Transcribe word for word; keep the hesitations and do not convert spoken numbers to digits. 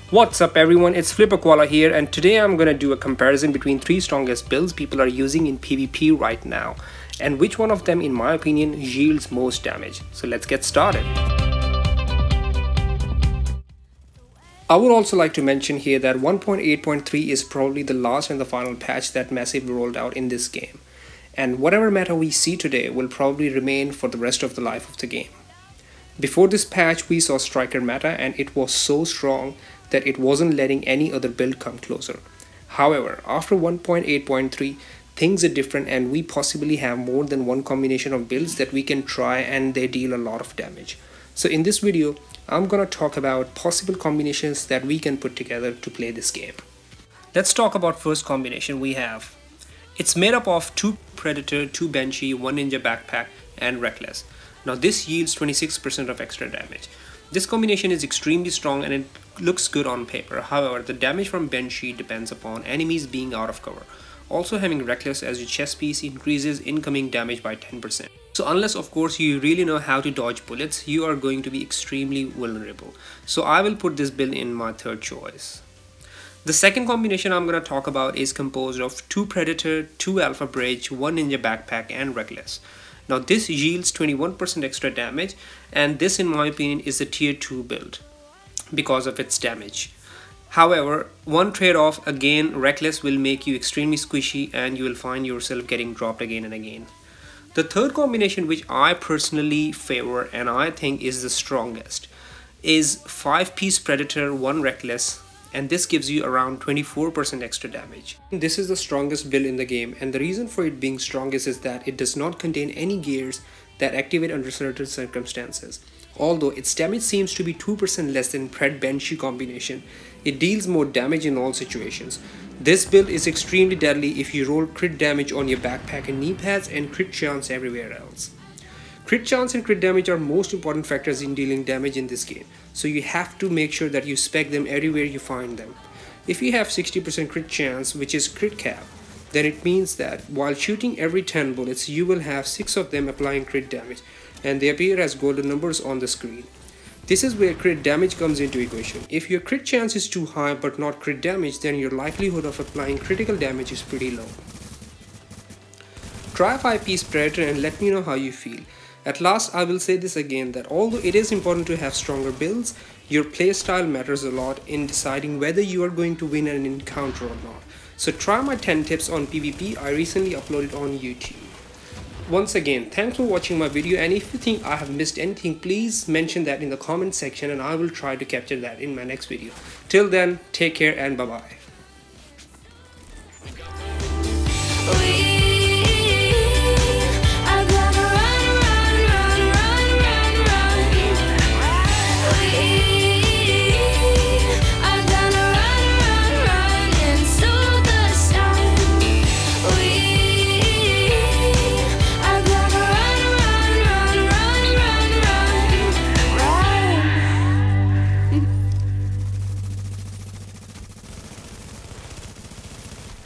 What's up everyone, it's FlipperKoala here, and today I'm gonna do a comparison between three strongest builds people are using in PvP right now and which one of them in my opinion yields most damage. So let's get started. I would also like to mention here that one point eight point three is probably the last and the final patch that Massive rolled out in this game, and whatever meta we see today will probably remain for the rest of the life of the game. Before this patch we saw Striker meta and it was so strong that it wasn't letting any other build come closer. However, after one point eight point three things are different and we possibly have more than one combination of builds that we can try and they deal a lot of damage. So in this video I'm gonna talk about possible combinations that we can put together to play this game. Let's talk about first combination we have. It's made up of two Predator, two Banshee, one Ninja Backpack and Reckless. Now this yields twenty-six percent of extra damage. This combination is extremely strong and it looks good on paper. However, the damage from Banshee depends upon enemies being out of cover. Also, having Reckless as your chest piece increases incoming damage by ten percent. So unless of course you really know how to dodge bullets, you are going to be extremely vulnerable. So I will put this build in my third choice. The second combination I'm going to talk about is composed of two Predator, two Alpha Bridge, one Ninja Backpack and Reckless. Now this yields twenty-one percent extra damage, and this in my opinion is a tier two build because of its damage. However, one trade-off, again Reckless will make you extremely squishy and you will find yourself getting dropped again and again. The third combination which I personally favor and I think is the strongest is five piece Predator, one Reckless, and this gives you around twenty-four percent extra damage. This is the strongest build in the game, and the reason for it being strongest is that it does not contain any gears that activate under certain circumstances. Although its damage seems to be two percent less than Pred Banshee combination, it deals more damage in all situations. This build is extremely deadly if you roll crit damage on your backpack and knee pads and crit chance everywhere else. Crit chance and crit damage are most important factors in dealing damage in this game, so you have to make sure that you spec them everywhere you find them. If you have sixty percent crit chance, which is crit cap, then it means that while shooting every ten bullets you will have six of them applying crit damage, and they appear as golden numbers on the screen. This is where crit damage comes into equation. If your crit chance is too high but not crit damage, then your likelihood of applying critical damage is pretty low. Try five piece Predator and let me know how you feel. At last, I will say this again, that although it is important to have stronger builds, your playstyle matters a lot in deciding whether you are going to win an encounter or not. So try my ten tips on PvP I recently uploaded on YouTube. Once again, thanks for watching my video, and if you think I have missed anything, please mention that in the comment section and I will try to capture that in my next video. Till then, take care and bye bye.